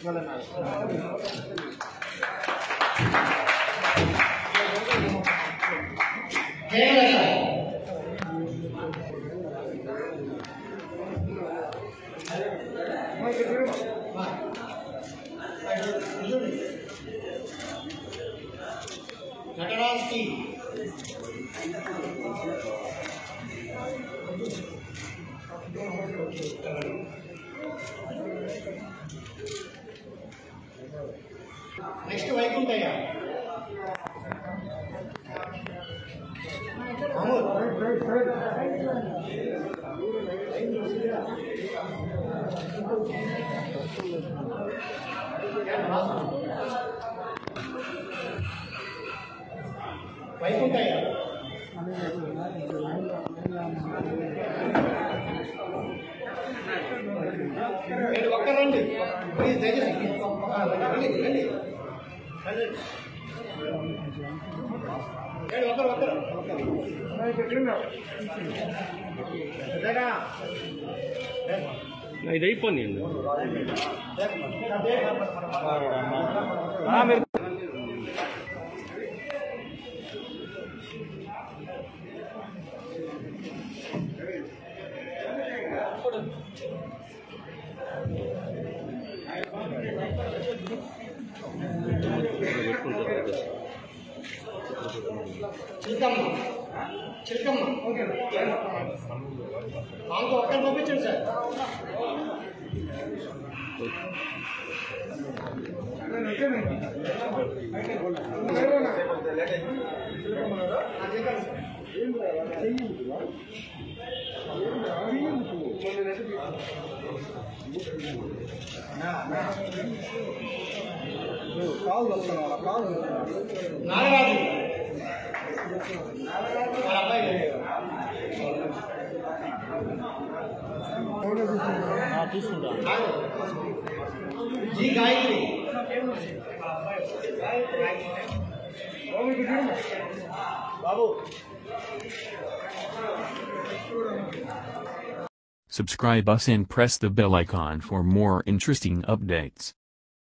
Next వైకుంఠయ్య వైకుంఠయ్య ఒక్కరండి please దయచేసి రండి ఒకరు ఇది అయిపోయింది చిలకమ్మ మాకు ఒక్కరు పంపించండి సార్. నాగరాజు వాళ్ళ అబ్బాయి తీసుకుంటా జీ Gayatri Babu. Subscribe us and press the bell icon for more interesting updates.